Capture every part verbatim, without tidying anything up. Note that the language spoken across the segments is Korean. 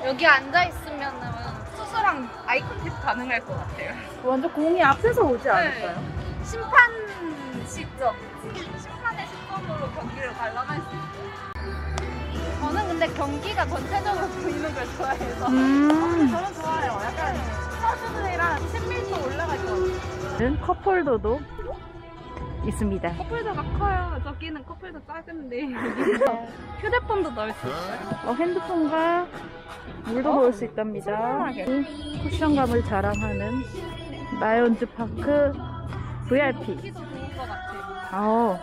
여기 앉아있으면은 수수랑 아이 컨택 가능할 것 같아요. 완전 공이 앞에서 오지 않을까요? 네. 심판 시점, 심판의 시점으로 경기를 관람할 수 있어요. 저는 근데 경기가 전체적으로 보이는 걸 좋아해서 음. 저는 좋아요. 약간 선수들이랑 친밀도 올라갈 것 같아요. 컵홀더도 있습니다. 컵홀더가 커요. 저기는 컵홀더 작은데 휴대폰도 넣을 수 있어요. 어, 핸드폰과 물도 넣을 수 있답니다. 쿠션감을 자랑하는 라이온즈 파크 브이아이피. 여기도 좋을 것 같아요. 어.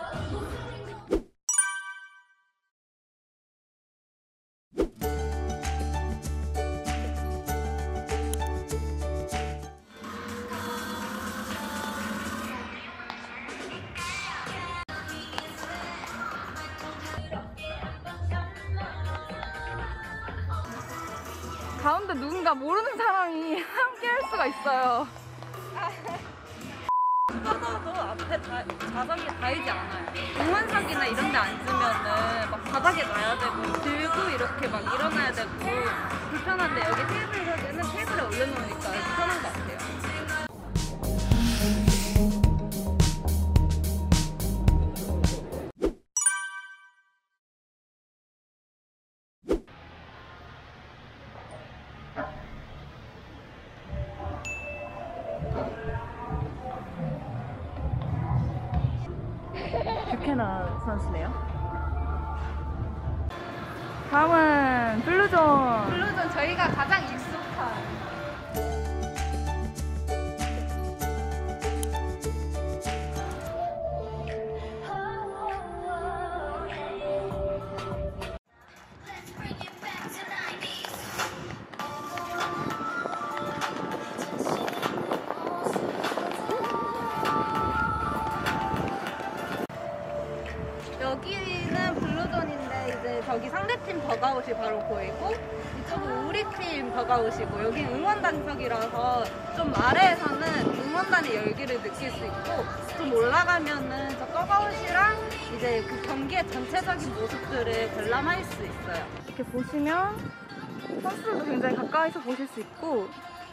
가운데 누군가 모르는 사람이 함께 할 수가 있어요. 서서도 앞에 다, 자석이 닿이지 않아요. 응원석이나 이런 데 앉으면은 막 바닥에 놔야 되고 들고 이렇게 막 일어나야 되고 불편한데 여기 테이블석에는 테이블에 올려놓으니까 편한 것 같아요. 뷰캐넌 선수네요. 다음은 블루존. 블루존 저희가 가장 익숙한. 여기는 블루존인데 이제 저기 상대팀 더가웃이 바로 보이고 이쪽은 우리 팀 더가웃이고 여기는 응원단석이라서 좀 아래에서는 응원단의 열기를 느낄 수 있고 좀 올라가면은 저 더가웃이랑 이제 그 경기의 전체적인 모습들을 관람할 수 있어요. 이렇게 보시면 선수들도 굉장히 가까이서 보실 수 있고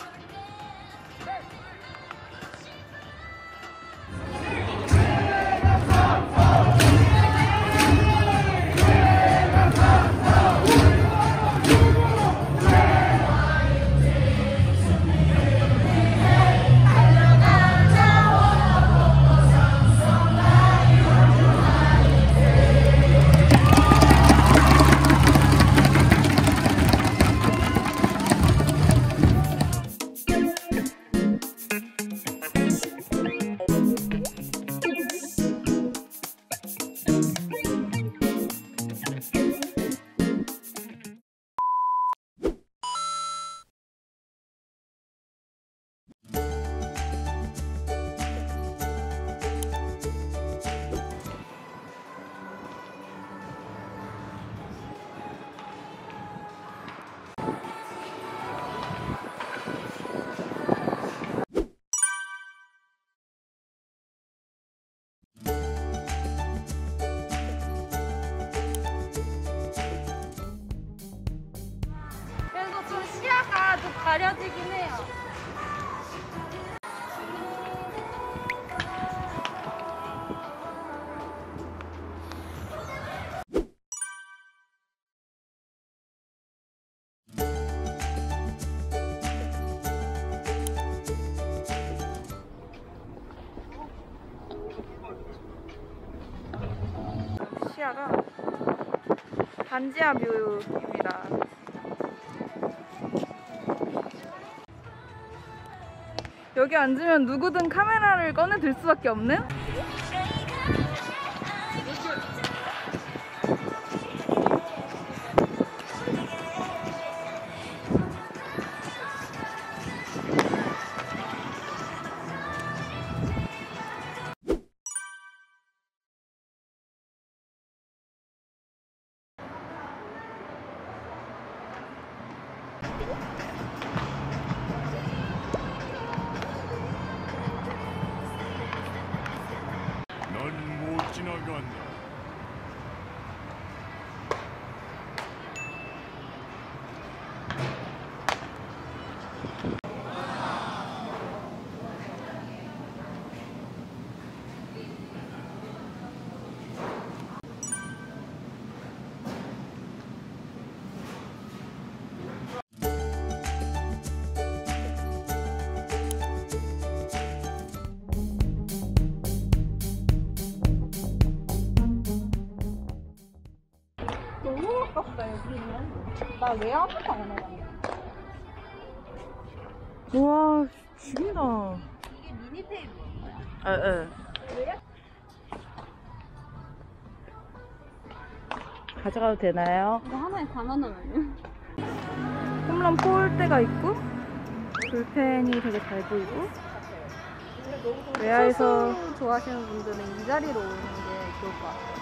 그래서 좀 시야가 좀 가려지긴 해요. 시야가 반지하 뷰입니다. 여기 앉으면 누구든 카메라를 꺼내 들 수밖에 없는? 넌 못 지나간다. 아깝다 여기는. 나 왜 아무도 안 와봤냐? 우와, 죽인다. 이게 미니 테이블. 에, 에. 왜? 가져가도 되나요? 이거 하나에 사만 원 아니야? 홈런 포울대가 있고, 불펜이 되게 잘 보이고, 외야에서 소수 좋아하시는 분들은 이 자리로 오는 게 좋을 것 같아요.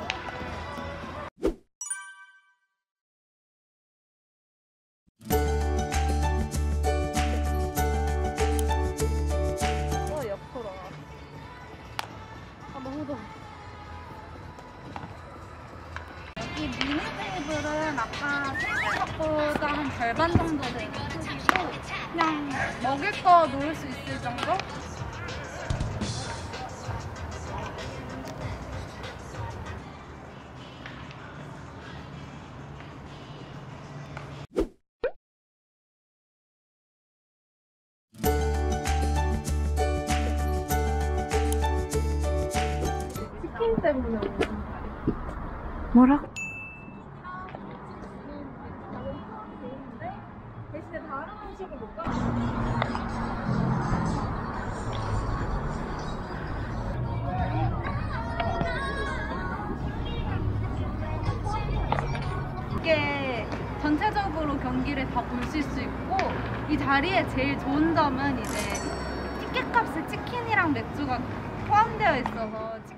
어, 옆으로. 아, 너무 더워. 이 미니 테이블은 아까 테이블보다 한 절반 정도 되는 크기고 그냥 먹을 거 놓을 수 있을 정도? 치킨 때문에 오는 자리. 뭐라? 대신에 다른 음식을 먹까? 이게 전체적으로 경기를 다 보실 수 있고 이 자리에 제일 좋은 점은 이제 티켓 값에 치킨이랑 맥주가 포함되어 있어서 치-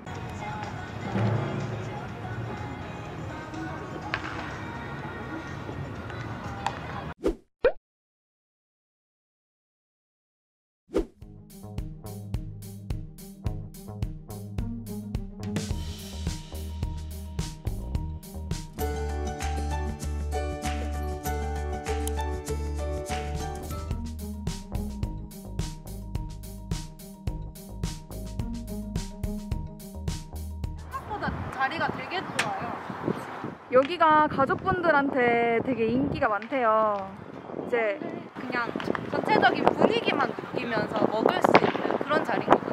생각보다 자리가 되게 좋아요. 여기가 가족분들한테 되게 인기가 많대요. 이제 그냥 전체적인 분위기만 느끼면서 먹을 수 있는 그런 자리인 것 같아요.